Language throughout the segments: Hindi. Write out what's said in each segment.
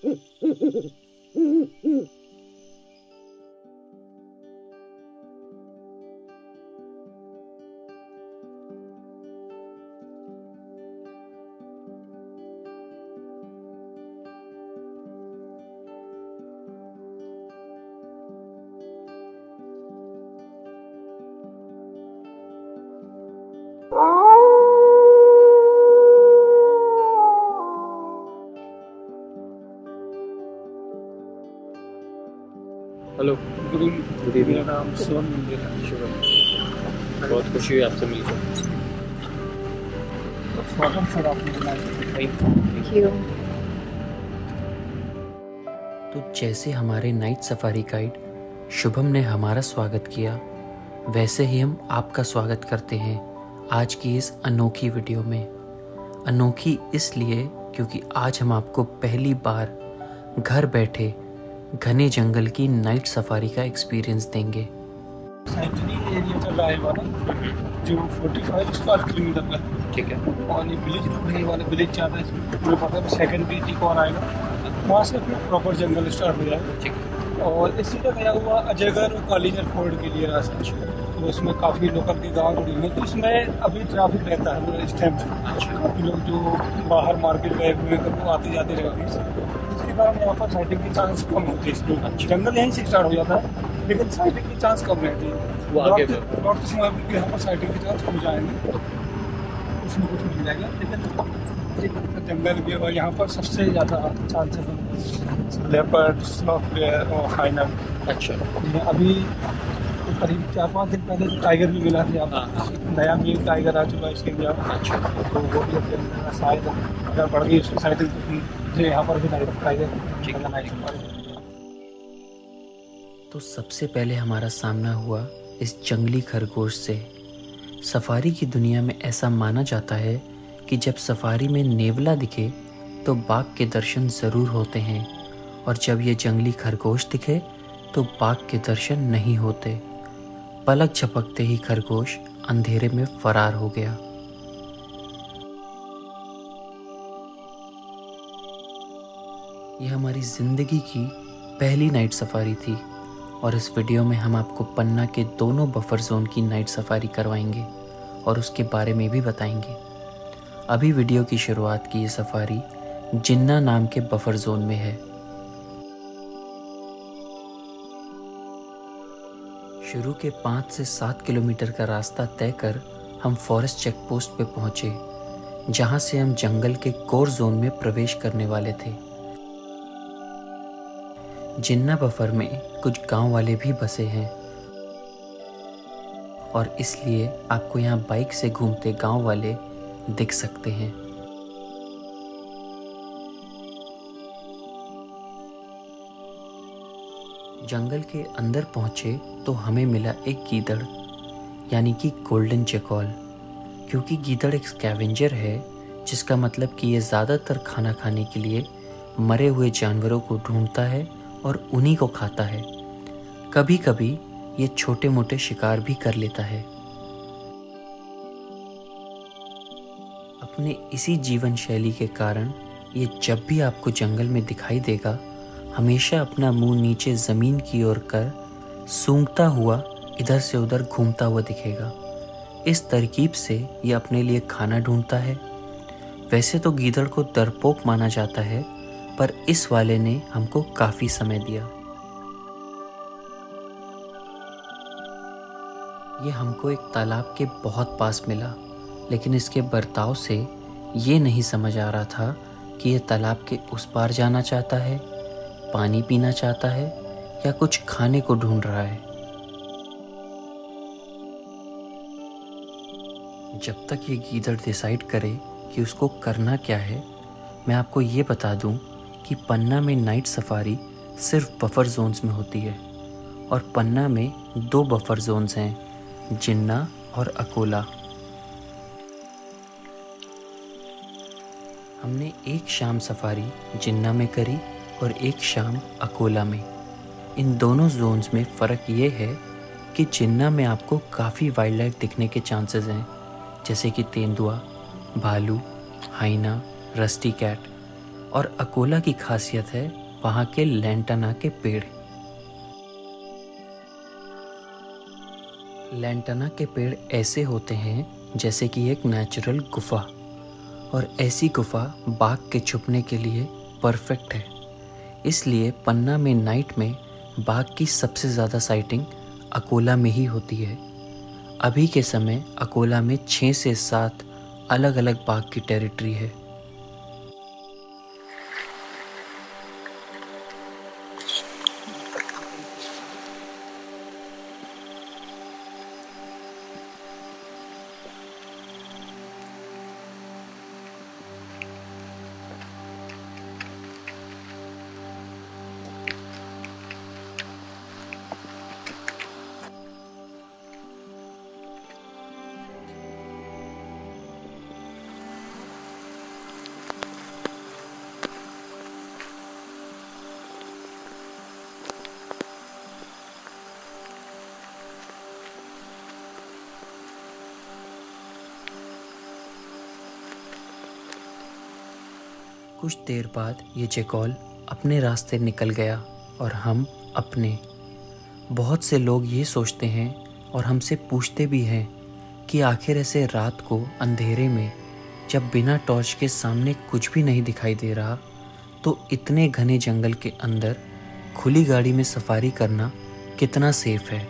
Hello, good evening. मेरा नाम शिवम मंदिर है। शिवम, बहुत खुशी हुई आपसे मिलकर। स्वागत सर आपने बुलाया। Thank you. तो जैसे हमारे नाइट सफारी गाइड शुभम ने हमारा स्वागत किया, वैसे ही हम आपका स्वागत करते हैं आज की इस अनोखी वीडियो में। अनोखी इसलिए क्योंकि आज हम आपको पहली बार घर बैठे घने जंगल की नाइट सफारी का एक्सपीरियंस देंगे। साइकिलिंग एरिया चल रहा है हमारा, जो 45 स्क्वायर किलोमीटर का है। ठीक है। और ये विलेज नहीं वाला विलेज चाहता है, मुझे पता है सेकंड बीच और आएगा, वहाँ से अपना प्रॉपर जंगल स्टार्ट हो जाएगा। ठीक है। और इसी का गया हुआ अजयगढ़ और कालीगढ़ फोर्ट के लिए रास्ता, तो उसमें काफ़ी लोकल के गाँव जुड़े हुए हैं, तो इसमें अभी ट्रैफिक रहता है इस टाइम पे। काफ़ी लोग जो बाहर मार्केट गए हुए हैं वो आते जाते रहते हैं, इसके कारण यहाँ पर साइटिंग की चांस कम होती है। इसलिए जंगल यहीं से स्टार्ट हो जाता है, लेकिन साइटिंग की चांस कम रहती है। वो आगे नॉर्थ समय में यहाँ पर साइटिंग की चांस कम जाएंगे, उसमें कुछ मिल जाएगा, लेकिन एक जंगल भी और यहाँ पर सबसे ज़्यादा चांसेस लेपर्ड, स्नॉक बेयर और हाइना। अच्छा। अभी करीब 4-5 दिन पहले तो टाइगर भी मिला था यहाँ, नया मेल टाइगर आ चुका है इसके लिए। अच्छा। तो वो भी अपने शायद अगर बढ़ गई उसकी साइड तो यहाँ पर भी टाइगर। तो सबसे पहले हमारा सामना हुआ इस जंगली खरगोश से। सफारी की दुनिया में ऐसा माना जाता है कि जब सफारी में नेवला दिखे तो बाघ के दर्शन ज़रूर होते हैं, और जब ये जंगली खरगोश दिखे तो बाघ के दर्शन नहीं होते। पलक झपकते ही खरगोश अंधेरे में फरार हो गया। यह हमारी ज़िंदगी की पहली नाइट सफारी थी, और इस वीडियो में हम आपको पन्ना के दोनों बफर जोन की नाइट सफारी करवाएंगे और उसके बारे में भी बताएंगे। अभी वीडियो की शुरुआत की ये सफारी जिन्ना नाम के बफर जोन में है। शुरू के 5 से 7 किलोमीटर का रास्ता तय कर हम फॉरेस्ट चेक पोस्ट पे पहुंचे, जहां से हम जंगल के कोर जोन में प्रवेश करने वाले थे। जिन्ना बफर में कुछ गांव वाले भी बसे हैं, और इसलिए आपको यहाँ बाइक से घूमते गांव वाले दिख सकते हैं। जंगल के अंदर पहुंचे तो हमें मिला एक गीदड़, यानी कि गोल्डन चेकॉल। क्योंकि गीदड़ एक स्कैवेंजर है, जिसका मतलब कि ये ज़्यादातर खाना खाने के लिए मरे हुए जानवरों को ढूंढता है और उन्हीं को खाता है। कभी कभी ये छोटे मोटे शिकार भी कर लेता है। अपने इसी जीवन शैली के कारण ये जब भी आपको जंगल में दिखाई देगा, हमेशा अपना मुंह नीचे ज़मीन की ओर कर सूंघता हुआ इधर से उधर घूमता हुआ दिखेगा। इस तरकीब से ये अपने लिए खाना ढूंढता है। वैसे तो गीदड़ को डरपोक माना जाता है, पर इस वाले ने हमको काफ़ी समय दिया। ये हमको एक तालाब के बहुत पास मिला, लेकिन इसके बर्ताव से ये नहीं समझ आ रहा था कि ये तालाब के उस पार जाना चाहता है, पानी पीना चाहता है, या कुछ खाने को ढूंढ रहा है। जब तक ये गीदड़ डिसाइड करे कि उसको करना क्या है, मैं आपको ये बता दूं कि पन्ना में नाइट सफारी सिर्फ बफर जोन्स में होती है, और पन्ना में 2 बफर जोन्स हैं, जिन्ना और अकोला। हमने एक शाम सफारी जिन्ना में करी और एक शाम अकोला में। इन दोनों जोन्स में फ़र्क ये है कि जिन्ना में आपको काफ़ी वाइल्ड लाइफ दिखने के चांसेस हैं, जैसे कि तेंदुआ, भालू, हाइना, रस्टी कैट। और अकोला की खासियत है वहाँ के लैंटाना के पेड़। लैंटाना के पेड़ ऐसे होते हैं जैसे कि एक नेचुरल गुफा, और ऐसी गुफा बाघ के छुपने के लिए परफेक्ट है। इसलिए पन्ना में नाइट में बाघ की सबसे ज़्यादा साइटिंग अकोला में ही होती है। अभी के समय अकोला में 6 से 7 अलग अलग बाघ की टेरिटरी है। कुछ देर बाद ये चेकॉल अपने रास्ते निकल गया और हम अपने। बहुत से लोग ये सोचते हैं और हमसे पूछते भी हैं कि आखिर ऐसे रात को अंधेरे में, जब बिना टॉर्च के सामने कुछ भी नहीं दिखाई दे रहा, तो इतने घने जंगल के अंदर खुली गाड़ी में सफारी करना कितना सेफ है।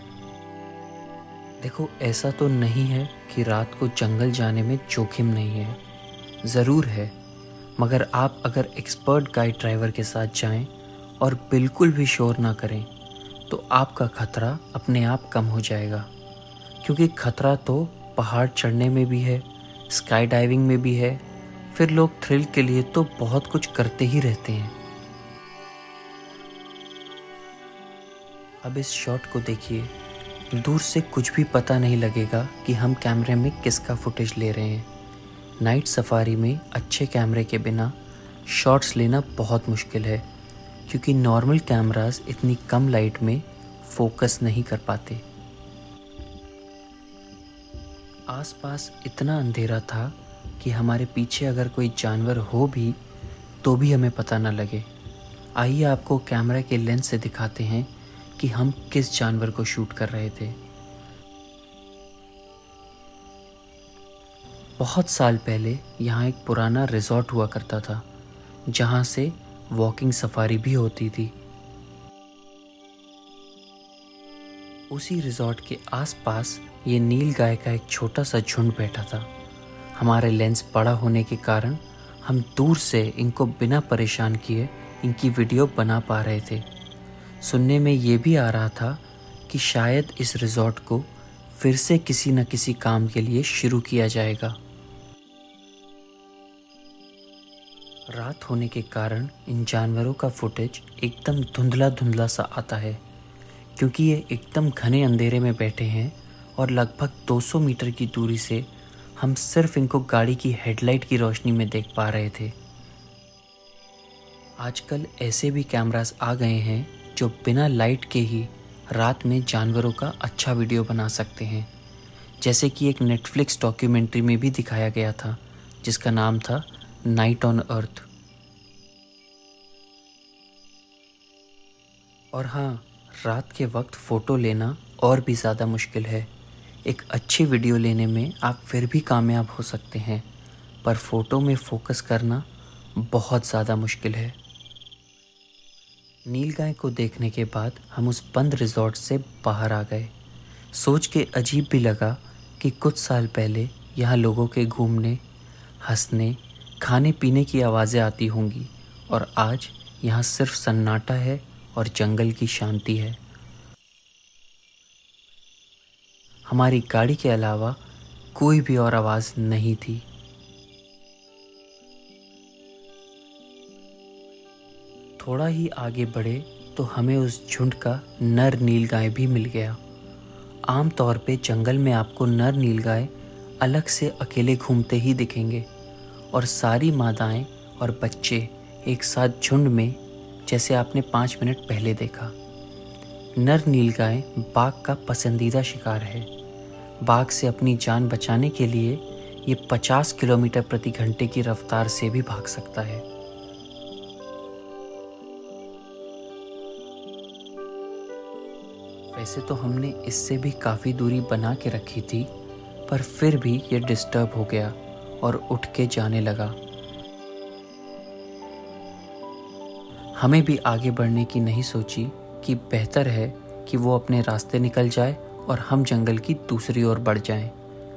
देखो, ऐसा तो नहीं है कि रात को जंगल जाने में जोखिम नहीं है, ज़रूर है, मगर आप अगर एक्सपर्ट गाइड ड्राइवर के साथ जाएं और बिल्कुल भी शोर ना करें तो आपका खतरा अपने आप कम हो जाएगा। क्योंकि खतरा तो पहाड़ चढ़ने में भी है, स्काई डाइविंग में भी है, फिर लोग थ्रिल के लिए तो बहुत कुछ करते ही रहते हैं। अब इस शॉट को देखिए, दूर से कुछ भी पता नहीं लगेगा कि हम कैमरे में किसका फुटेज ले रहे हैं। नाइट सफारी में अच्छे कैमरे के बिना शॉट्स लेना बहुत मुश्किल है, क्योंकि नॉर्मल कैमरास इतनी कम लाइट में फोकस नहीं कर पाते। आसपास इतना अंधेरा था कि हमारे पीछे अगर कोई जानवर हो भी तो भी हमें पता न लगे। आइए आपको कैमरा के लेंस से दिखाते हैं कि हम किस जानवर को शूट कर रहे थे। बहुत साल पहले यहाँ एक पुराना रिजॉर्ट हुआ करता था, जहाँ से वॉकिंग सफारी भी होती थी। उसी रिजॉर्ट के आसपास ये नील गाय का एक छोटा सा झुंड बैठा था। हमारे लेंस बड़ा होने के कारण हम दूर से इनको बिना परेशान किए इनकी वीडियो बना पा रहे थे। सुनने में ये भी आ रहा था कि शायद इस रिजॉर्ट को फिर से किसी न किसी काम के लिए शुरू किया जाएगा। रात होने के कारण इन जानवरों का फुटेज एकदम धुंधला धुंधला सा आता है, क्योंकि ये एकदम घने अंधेरे में बैठे हैं और लगभग 200 मीटर की दूरी से हम सिर्फ इनको गाड़ी की हेडलाइट की रोशनी में देख पा रहे थे। आजकल ऐसे भी कैमरास आ गए हैं जो बिना लाइट के ही रात में जानवरों का अच्छा वीडियो बना सकते हैं, जैसे कि एक नेटफ्लिक्स डॉक्यूमेंट्री में भी दिखाया गया था जिसका नाम था नाइट ऑन अर्थ। और हाँ, रात के वक्त फ़ोटो लेना और भी ज़्यादा मुश्किल है। एक अच्छी वीडियो लेने में आप फिर भी कामयाब हो सकते हैं, पर फ़ोटो में फोकस करना बहुत ज़्यादा मुश्किल है। नीलगाय को देखने के बाद हम उस बंद रिजॉर्ट से बाहर आ गए। सोच के अजीब भी लगा कि कुछ साल पहले यहाँ लोगों के घूमने, हंसने, खाने पीने की आवाज़ें आती होंगी, और आज यहाँ सिर्फ सन्नाटा है और जंगल की शांति है। हमारी गाड़ी के अलावा कोई भी और आवाज़ नहीं थी। थोड़ा ही आगे बढ़े तो हमें उस झुंड का नर नीलगाय भी मिल गया। आम तौर पे जंगल में आपको नर नीलगाय अलग से अकेले घूमते ही दिखेंगे, और सारी मादाएं और बच्चे एक साथ झुंड में, जैसे आपने 5 मिनट पहले देखा। नर नीलगाय बाघ का पसंदीदा शिकार है। बाघ से अपनी जान बचाने के लिए ये 50 किलोमीटर प्रति घंटे की रफ्तार से भी भाग सकता है। वैसे तो हमने इससे भी काफ़ी दूरी बना के रखी थी, पर फिर भी ये डिस्टर्ब हो गया और उठ के जाने लगा। हमें भी आगे बढ़ने की नहीं सोची कि बेहतर है कि वो अपने रास्ते निकल जाए और हम जंगल की दूसरी ओर बढ़ जाएं।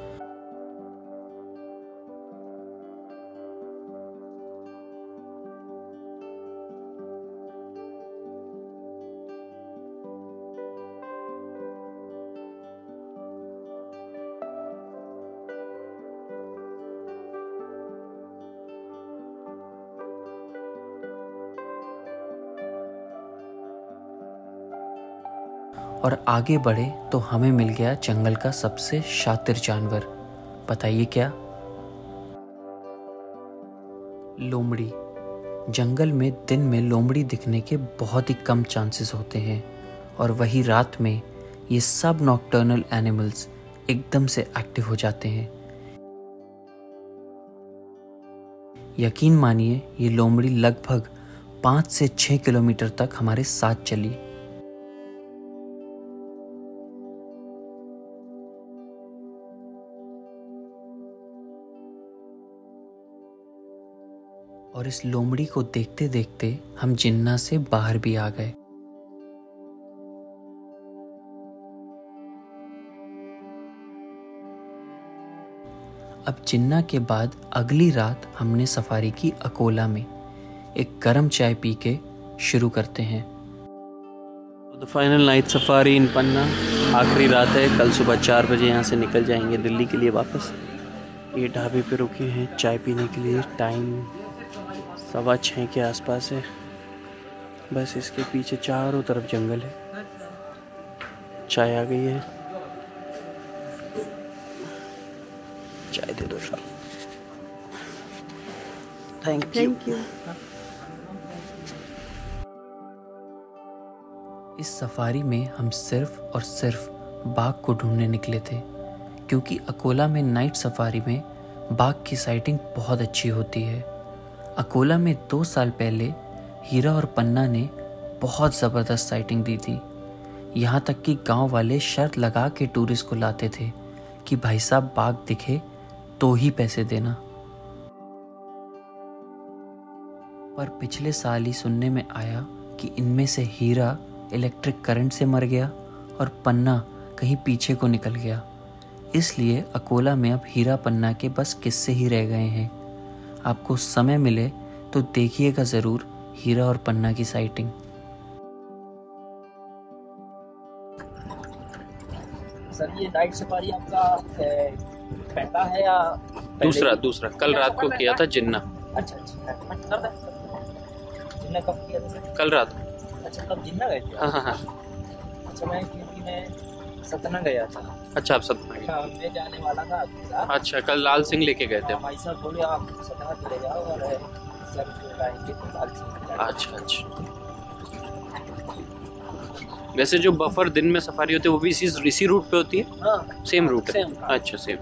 और आगे बढ़े तो हमें मिल गया जंगल का सबसे शातिर जानवर। बताइए क्या? लोमड़ी। जंगल में दिन में लोमड़ी दिखने के बहुत ही कम चांसेस होते हैं, और वही रात में ये सब नॉकटर्नल एनिमल्स एकदम से एक्टिव हो जाते हैं। यकीन मानिए, ये लोमड़ी लगभग 5 से 6 किलोमीटर तक हमारे साथ चली। और इस लोमड़ी को देखते देखते हम जिन्ना से बाहर भी आ गए। अब जिन्ना के बाद अगली रात हमने सफारी की अकोला में। एक गर्म चाय पी के शुरू करते हैं। The final night safari in Panna. आखिरी रात है, कल सुबह 4 बजे यहाँ से निकल जाएंगे दिल्ली के लिए वापस। ये ढाबे पे रुके हैं चाय पीने के लिए। टाइम 6:15 के आसपास है। बस इसके पीछे चारों तरफ जंगल है। चाय आ गई है, चाय दे दो सर। Thank you. इस सफारी में हम सिर्फ और सिर्फ बाघ को ढूंढने निकले थे, क्योंकि अकोला में नाइट सफारी में बाघ की साइटिंग बहुत अच्छी होती है। अकोला में 2 साल पहले हीरा और पन्ना ने बहुत ज़बरदस्त साइटिंग दी थी। यहाँ तक कि गांव वाले शर्त लगा के टूरिस्ट को लाते थे कि भाई साहब बाघ दिखे तो ही पैसे देना। पर पिछले साल ही सुनने में आया कि इनमें से हीरा इलेक्ट्रिक करंट से मर गया और पन्ना कहीं पीछे को निकल गया। इसलिए अकोला में अब हीरा पन्ना के बस किस्से ही रह गए हैं। आपको समय मिले तो देखिएगा ज़रूर हीरा और पन्ना की साइटिंग। सर ये नाइट सफारी आपका पहला है या दूसरा? कल रात को किया था जिन्ना। अच्छा जिन्ना कब किया था सर? कल रात। अच्छा तब जिन्ना गए थे? हाँ। अच्छा मैं सतना गया था। अच्छा आप सतना गए? हाँ मैं जाने वाला था आपके साथ। अच्छा कल लाल सिंह लेके गए थे? भाई साहब बोले आप सतना चले जाओ और सर आएंगे तो लाल सिंह। अच्छा। वैसे जो बफर दिन में सफारी होती है वो भी इसी रूट पे होती है? हाँ सेम रूट है। हाँ। अच्छा सेम।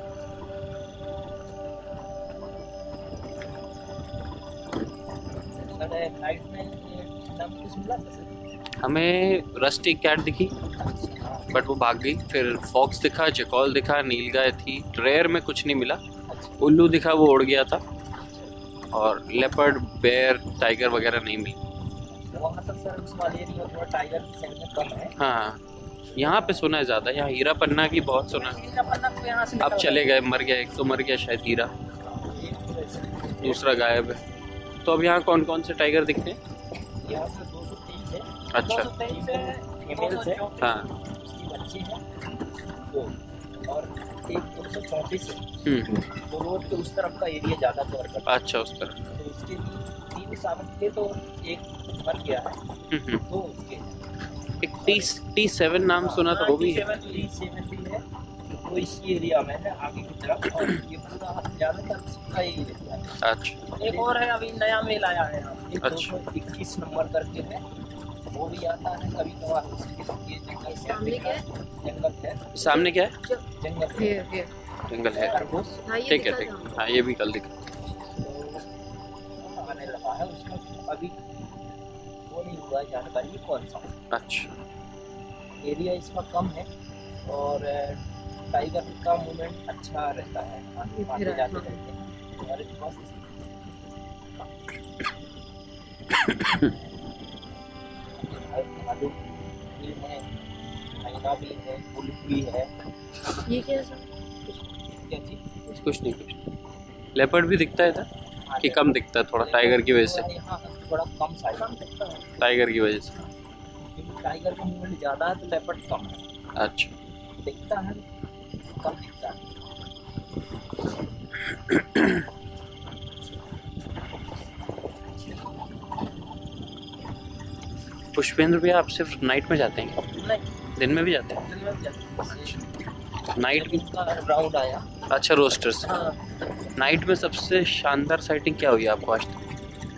नाइट में ये नाम कुछ मिला था सर? हमें रस्टी कैट दिखी बट वो भाग गई। फिर फॉक्स दिखा, जैकॉल दिखा, नीलगाय थी। रेयर में कुछ नहीं मिला। उल्लू दिखा, वो उड़ गया था। और लेपर्ड, बेयर, टाइगर वगैरह नहीं मिली। वहाँ तक सर उस वाले एरिया में थोड़ा टाइगर की संख्या कम है। हाँ यहाँ पे सुना है ज़्यादा। यहाँ हीरा पन्ना की बहुत सुना है। हीरा पन्ना को यहाँ से अब चले गए, मर गया। एक तो मर गया शायद हीरा, दूसरा गायब है। तो अब यहाँ कौन कौन से टाइगर दिखते हैं? यहाँ से 223 है। अच्छा 223 है फीमेल्स है। हाँ उसकी बच्ची है दो, और एक 234 है। तो रोड के उस तरफ का एरिया ज़्यादा कवर करता है। अच्छा उस तरह। तो उसके लिए 3 सावन थे तो एक मर गया है। तो उसके एक T7 नाम सुना था, वो भी है? T7 भी है। तो इस एरिया में है आगे की तरफ, और ये पूरा ज़्यादातर उसका ही एरिया है। अच्छा एक और है अभी नया मेल आया है, एक अच्छा। 221 नंबर करके है, वो भी आता है कभी कभार। ये जंगल जंगल है। सामने क्या है? जंगल है। जंगल है। खरगोश ठीक है ठीक है। हाँ ये भी कल दिखा। आने लगा है उसमें। अभी वो नहीं हुआ जानकारी कौन सा। अच्छा एरिया इसका कम है और टाइगर का मूवमेंट अच्छा रहता है, आगे जाते रहते हैं हमारे पास। भालू भी है, हाइना भी है, बुल भी है। ये क्या है? क्या चीज? कुछ नहीं। लेपर्ड भी दिखता है इधर कि कम दिखता है थोड़ा टाइगर की वजह से? यहाँ थोड़ा कम साइज दिखता है टाइगर की वजह से। क्योंकि टाइगर का मूवमेंट ज़्यादा है तो लेपर्ड कम है। अच्छा, दिखता है, कम दिखता है। पुष्पेंद्र भैया आप सिर्फ नाइट में जाते हैं? नहीं, दिन में भी जाते हैं? दिन में भी जाते हैं। नाइट भी? का राउंड आया। अच्छा, रोस्टर्स। हाँ, नाइट में सबसे शानदार साइटिंग क्या हुई आपको आज तक?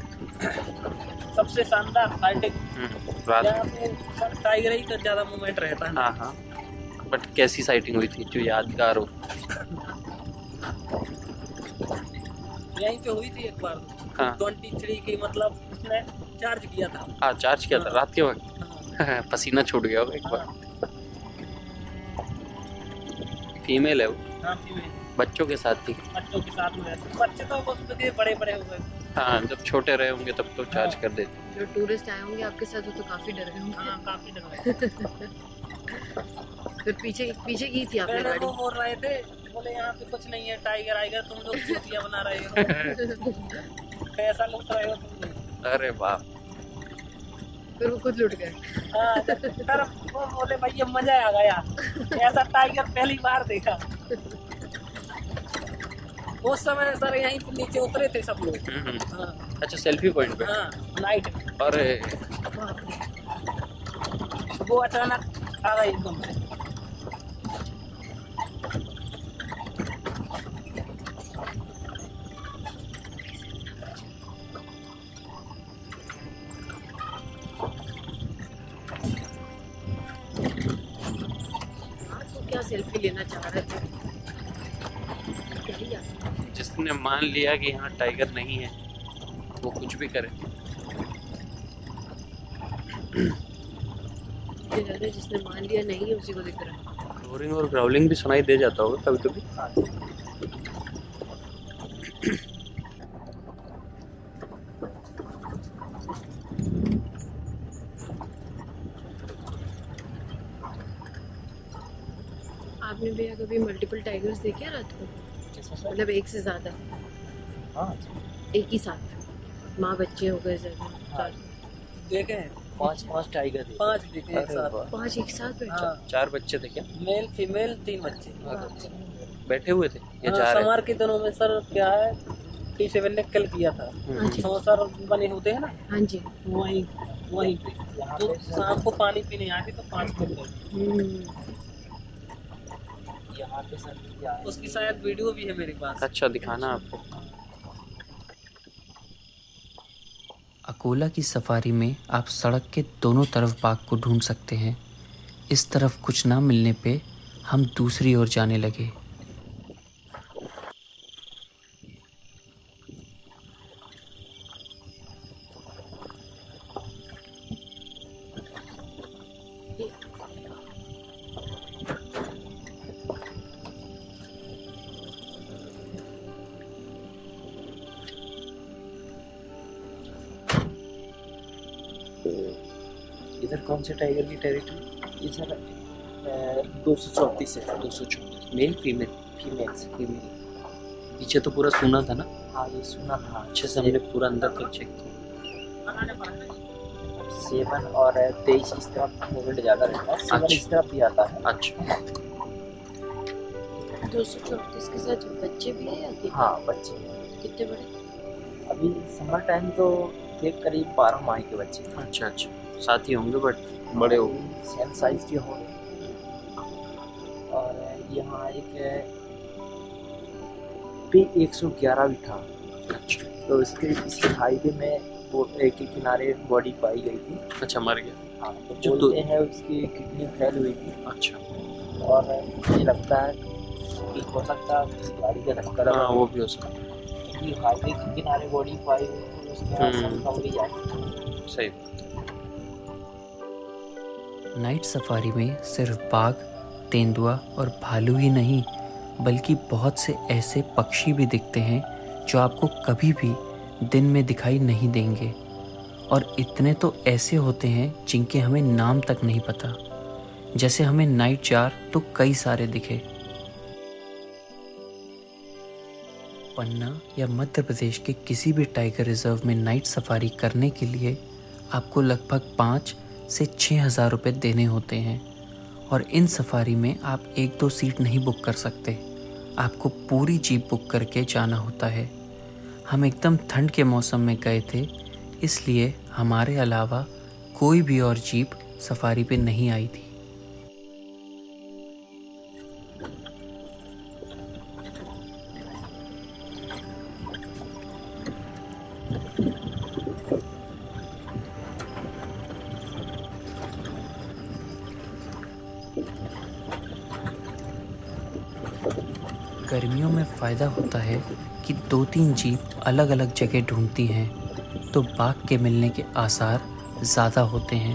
सबसे शानदार फाइटिंग रात? यहाँ पे टाइगर ही का ज़्यादा मूवमेंट रहता है। हाँ हाँ, बट कैसी साइटिंग हुई थी जो यादगार हो? यहीं पे हुई थी एक बार। हाँ 23 की, मतलब उसने चार्ज किया था। हाँ, चार्ज किया था हाँ। रात के वक्त। हाँ, पसीना छूट गया होगा एक बार। फीमेल है वो? हाँ, फीमेल। बच्चों के साथ थी? बच्चों के साथ में रहते। बच्चे तो उसके बड़े बड़े हो गए। हाँ, जब छोटे रहे होंगे तब तो चार्ज कर देते। जो टूरिस्ट आए होंगे आपके साथ वो तो काफी डर गए होंगे। हाँ, काफी डर फिर पीछे पीछे की थी आपने पहले गाड़ी? वो बोल रहे थे, बोले यहाँ पे कुछ नहीं है, टाइगर आएगा, तुम लोग चूतिया बना रहे हो, पैसा लूट रहे हो तुम लोग। अरे बाप। फिर वो खुद लुट गए। हाँ, फिर वो बोले भैया मजा आ गया, ऐसा टाइगर पहली बार देखा। उस समय सर यहीं पे नीचे उतरे थे सब लोग। हाँ, अच्छा, सेल्फी पॉइंट पे? हाँ, नाइट। अरे वो अचानक आ गई एकदम से। तो क्या सेल्फी लेना चाह रहे थे? क्या ही यार। जिसने मान लिया कि यहाँ टाइगर नहीं है वो कुछ भी करे। मुझे लग रहा है जिसने मान लिया नहीं है उसी को दिख रहा है। रोरिंग और ग्राउलिंग भी सुनाई दे जाता होगा कभी कभी। आपने भैया कभी मल्टीपल टाइगर्स देखे हैं रात को? मतलब एक से ज्यादा? हाँ, एक ही साथ माँ बच्चे हो गए ज्यादा? देखे हैं 5 टाइगर थे। 5 दिखे एक साथ। 5 एक साथ बैठे? हाँ, 4 बच्चे थे क्या? मेल फीमेल 3 बच्चे। बैठे हुए थे या हाँ, जा रहे समार के दिनों में सर क्या है, T7 ने कल किया था। अच्छा। तो सर बने होते हैं ना, हाँ जी। वहीं वहीं पे तो शाम को पानी पीने आते तो 5 मिल गए। यहाँ पे सर क्या है? उसकी शायद वीडियो भी है मेरे पास। अच्छा, दिखाना आपको। अकोला की सफारी में आप सड़क के दोनों तरफ बाघ को ढूंढ सकते हैं। इस तरफ कुछ ना मिलने पे हम दूसरी ओर जाने लगे। इधर कौन से टाइगर की टेरिटरी? ये सर 234 है। 234 मेल फीमेल? फीमेल्स। फीमेल। पीछे तो पूरा सुना था ना? हाँ, ये सुना था। अच्छे से हमने पूरा अंदर तक चेक किया। 7 और 23 इस तरफ मूवमेंट ज़्यादा रहता है। 7 अच्छा। इस तरफ भी आता है। अच्छा, 234 के साथ बच्चे भी हैं या कितने? हाँ, बच्चे कितने बड़े? अभी समर टाइम तो थे करीब 12 माह के बच्चे। अच्छा अच्छा, साथ ही होंगे बट बड़े हो गए। सेम साइज के होंगे। और यहाँ एक पे 111 भी था। अच्छा तो इसके हाईवे में वो एक के किनारे बॉडी पाई गई थी। अच्छा, मर गया। हाँ, तो जो बोलते हैं उसकी किडनी फेल हुई थी। अच्छा, और मुझे लगता है कि हो सकता है किसी गाड़ी का धक्का लगा। हाँ वो भी हो सकता है। क्योंकि हाईवे के किनारे बॉडी पाई हुई थी, उसके बाद सब कम भी जाए। सही। नाइट सफारी में सिर्फ बाघ, तेंदुआ और भालू ही नहीं बल्कि बहुत से ऐसे पक्षी भी दिखते हैं जो आपको कभी भी दिन में दिखाई नहीं देंगे, और इतने तो ऐसे होते हैं जिनके हमें नाम तक नहीं पता। जैसे हमें नाइट जार तो कई सारे दिखे। पन्ना या मध्य प्रदेश के किसी भी टाइगर रिजर्व में नाइट सफारी करने के लिए आपको लगभग 5 से 6 हज़ार रुपये देने होते हैं, और इन सफारी में आप 1-2 सीट नहीं बुक कर सकते, आपको पूरी जीप बुक करके जाना होता है। हम एकदम ठंड के मौसम में गए थे, इसलिए हमारे अलावा कोई भी और जीप सफारी पे नहीं आई थी। गर्मियों में फ़ायदा होता है कि 2-3 जीप अलग अलग जगह ढूंढती हैं, तो बाघ के मिलने के आसार ज़्यादा होते हैं।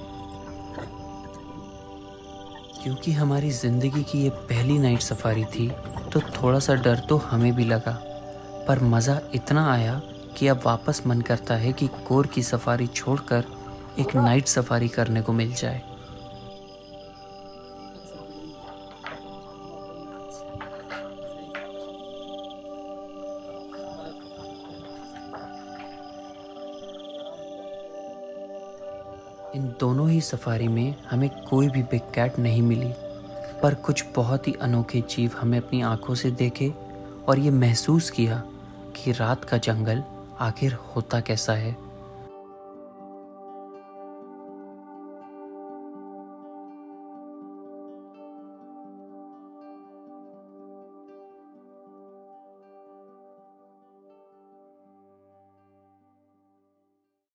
क्योंकि हमारी ज़िंदगी की ये पहली नाइट सफारी थी तो थोड़ा सा डर तो हमें भी लगा, पर मज़ा इतना आया कि अब वापस मन करता है कि कोर की सफारी छोड़कर एक नाइट सफारी करने को मिल जाए। इन दोनों ही सफारी में हमें कोई भी बिग कैट नहीं मिली, पर कुछ बहुत ही अनोखे जीव हमें अपनी आंखों से देखे और ये महसूस किया कि रात का जंगल आखिर होता कैसा है।